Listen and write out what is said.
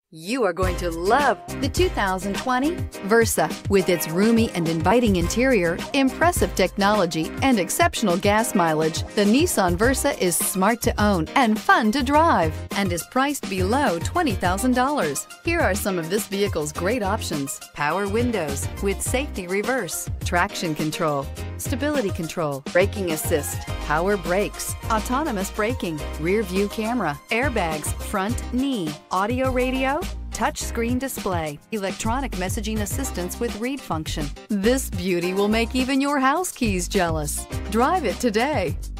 You are going to love the 2020 Versa. With its roomy and inviting interior, impressive technology, and exceptional gas mileage, the Nissan Versa is smart to own and fun to drive and is priced below $20,000. Here are some of this vehicle's great options: power windows with safety reverse, traction control, stability control, braking assist, power brakes, autonomous braking, rear view camera, airbags, front knee, audio radio, touchscreen display, electronic messaging assistance with read function. This beauty will make even your house keys jealous. Drive it today.